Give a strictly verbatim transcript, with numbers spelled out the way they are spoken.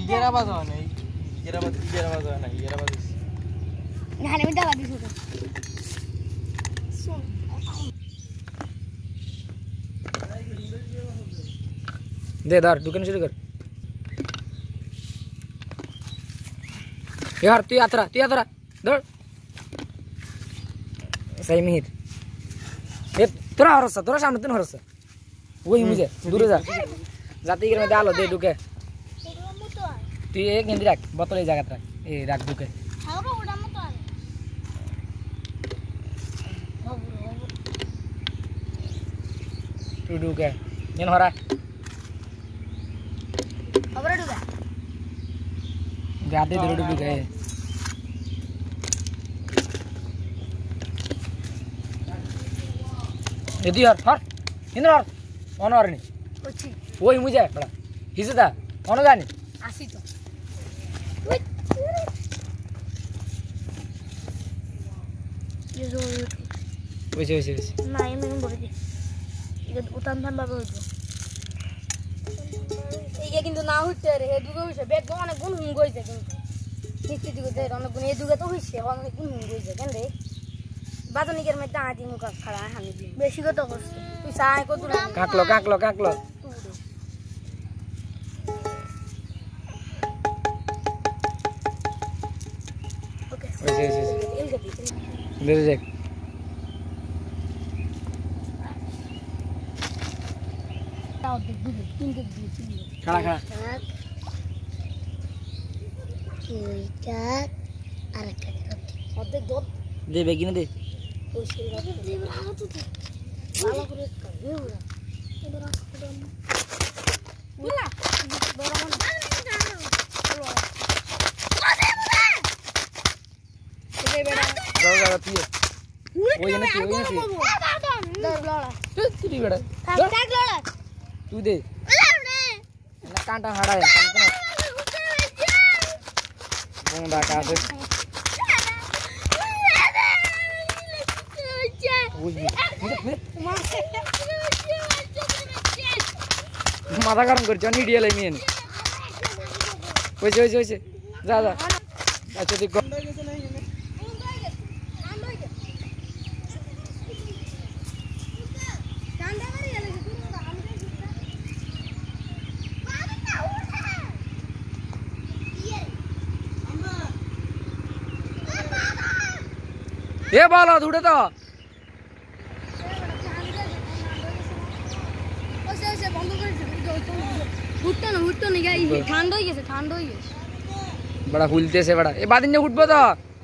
ইয়ের আওয়াজ হয় না ইয়ের আওয়াজ ইয়ের আওয়াজ হয় না ইয়ের আওয়াজ না আমি দাও দিছি তো दे दार दुकान शुरू कर यार तू यात्रा तू यात्रा दौड़ सही मिहिर ये थोड़ा हरसा थोड़ा सामने तुम हरसा वही मुझे दूर जा जाते ही में डालो दे दुके तू एक हिंदी रख बोतल जगह रख ए रख दुके हां बा उड़ा मत आ तू दुके येन हरा खबर डुगा जाते दे डुबी गए यदि यार हर इंद्र हर ऑनर नहीं ओची वही मुझे बड़ा हिजदा ऑन जानी आसी तो ये जो वैसे वैसे वैसे ना ये मैंने बोल दी ये उतान थान बाबा हो ये কিন্তু না হইছে রে হে দুগো হইছে বেগ অনেক গুণ হুম গইছে কিন্তু নিশ্চিত দিকে অনেক গুণ এই দুগে তো হইছে অনেক গুণ হুম গইছে কেন রে বাদনিকের মধ্যে আদি মুখ খাড়া হানি দি বেশি কত করছ তুই সাই কত কাকলো কাকলো কাকলো ওকে वैसे वैसे এল গতি दे दे তাও দেখ দুগে তিন দেখ দুই তিন खड़ा खड़ा দুই চার আর একটা অর্ধেক দত दे बेगी ना दे ওই সিরা দে ভালো তো ভালো করে দে ওরা ওরা ওরা বড় মন ওরে বেড়া जाओ जाओ पिए वो ये ना पिए वो ये ना দর লড়া तू तू बेड़ा ট্যাগ লড়া तू दे ना कांटा हड़ा है बंदा का दे माथा गरम कर चो नीडिया ले मियन वैसे वैसे वैसे जा जा अच्छा देखो ये बोलो दूड़े तो ওসে ওসে বন্ধ করে উঠতো না উঠতো না ঠান্ডা হয়ে গেছে ঠান্ডা হয়ে গেছে बड़ा हुलते से बड़ा ये बाद में उठबो तो